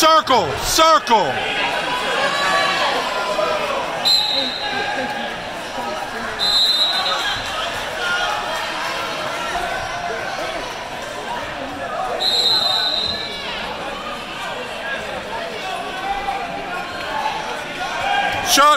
Circle, circle. Shut.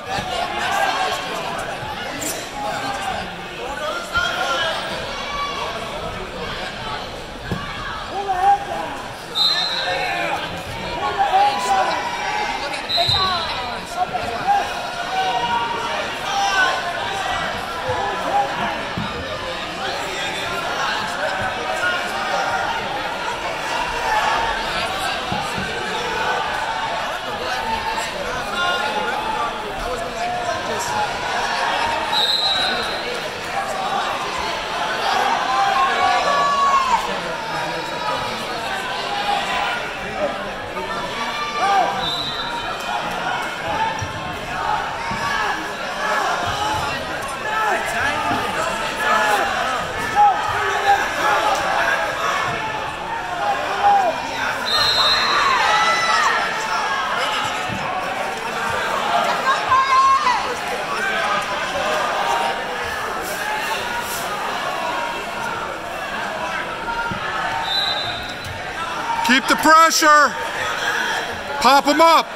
Keep the pressure. Pop them up.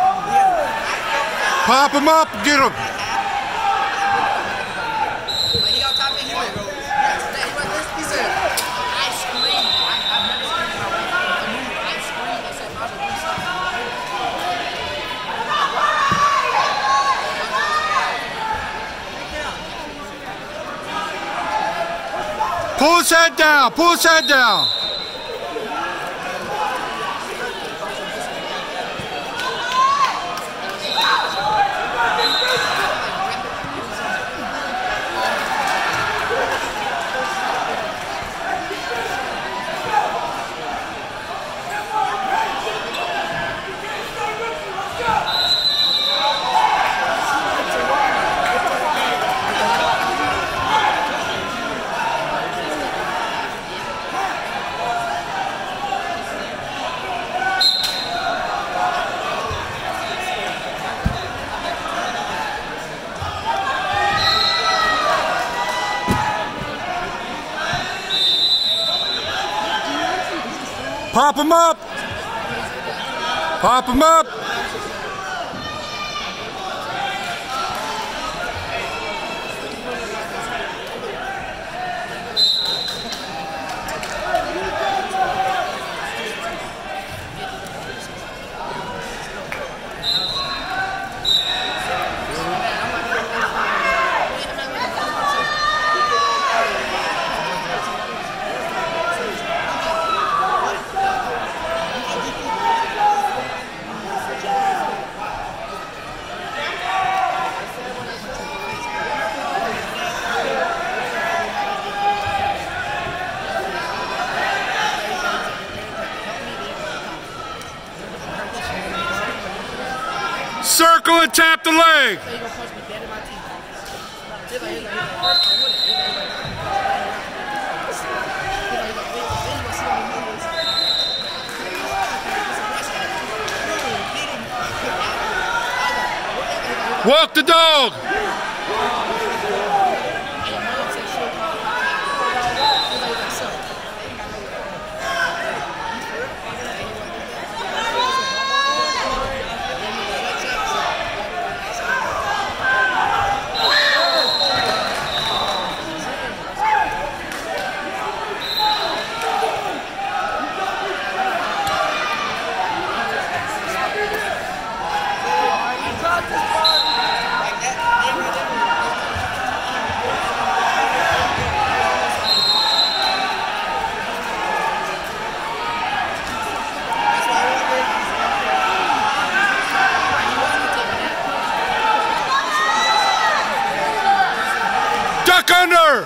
Pop them up. Get them. Pull his head down. Pull his head down. Pop him up! Pop him up! Circle and tap the leg. Walk the dog. Duck under!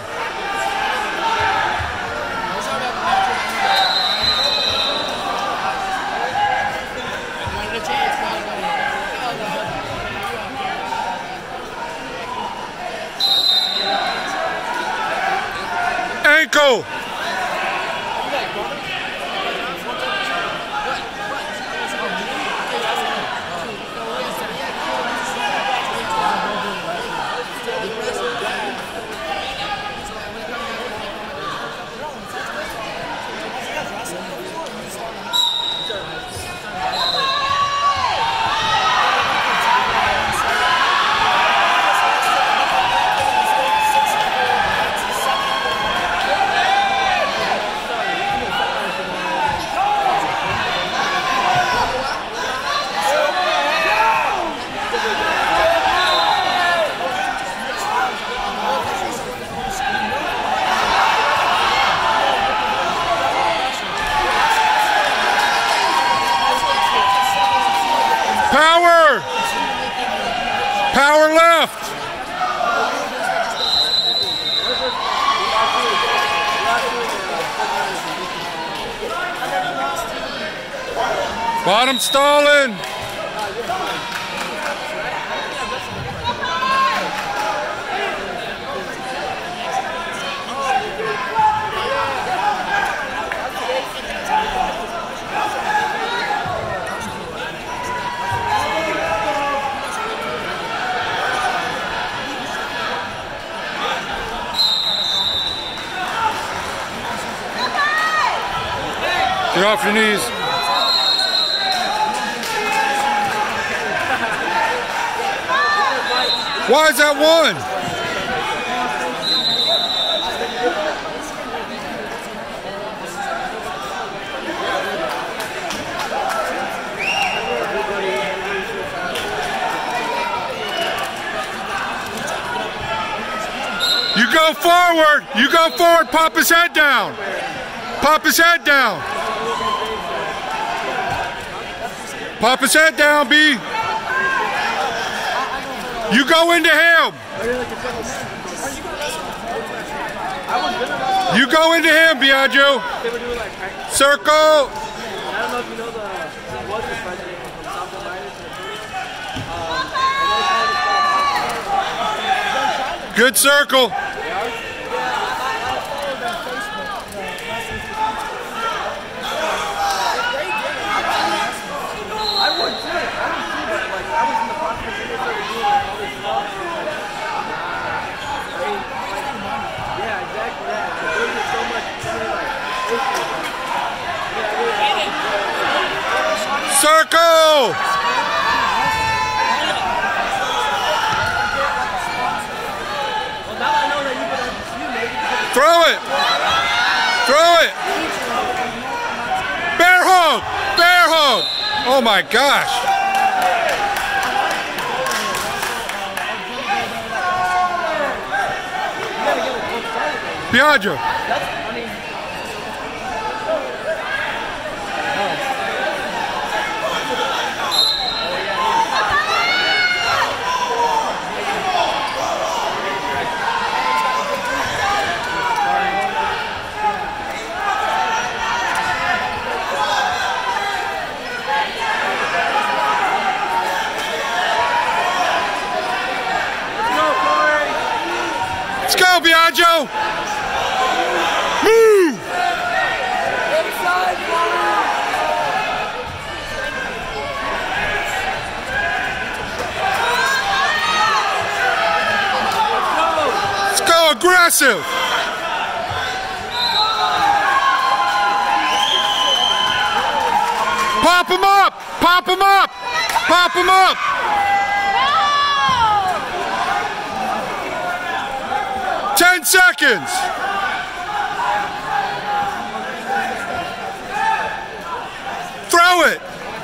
Ankle! Power! Power left! Bottom stalling! Get off your knees. Why is that one? You go forward. You go forward. Pop his head down. Pop his head down. Pop his head down, B. You go into him. You go into him, Biagio. Circle. Good circle. Circle! Throw it! Throw it! Bear hug! Bear hug! Oh my gosh! Biagio! Let's go, Biagio! Move! Let's go, aggressive! Pop him up! Pop him up! Pop him up! No! 10 seconds! Throw it!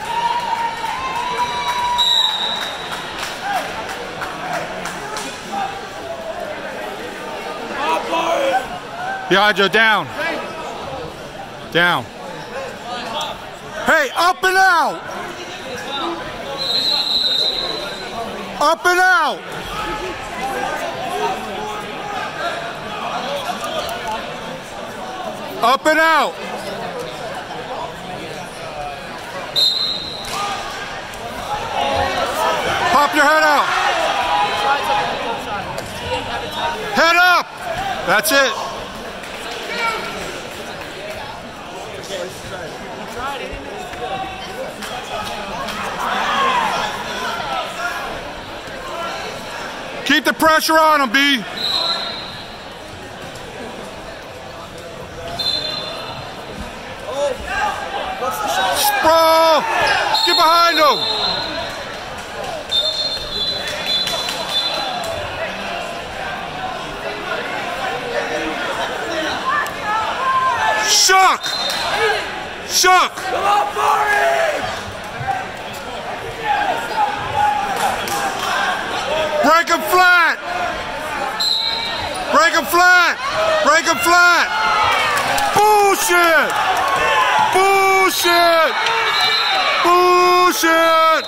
Biagio, down. Down. Hey, up and out! Up and out! Up and out! Pop your head out! Head up! That's it. Keep the pressure on him, B. Sprawl! Get behind him! Shuck! Shuck! Come on, Murray! Break him flat! Break him flat! Break him flat! Bullshit! Bullshit! Bullshit! Push it!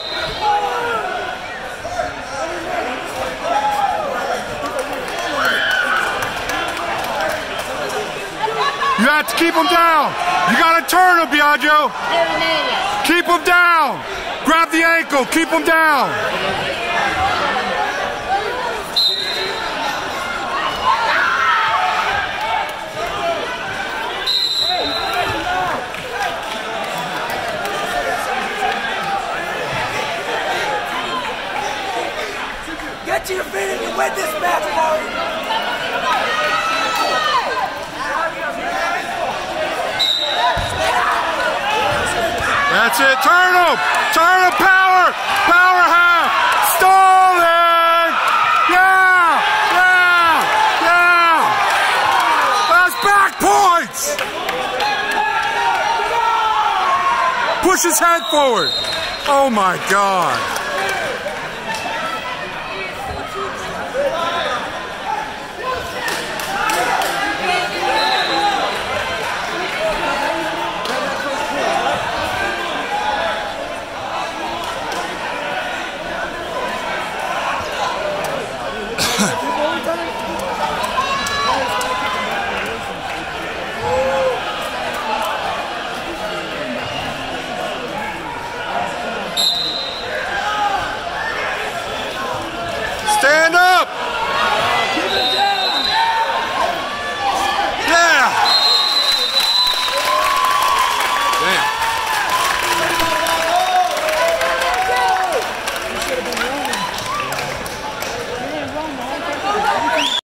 You have to keep him down. You got to turn him, Biagio. Keep him down. Grab the ankle. Keep him down. Get to your feet and you win this match, Marty. That's it. Turn him. Turn him. Power. Power half. Stolen. Yeah. Yeah. Yeah. That's back points. Push his head forward. Oh my God.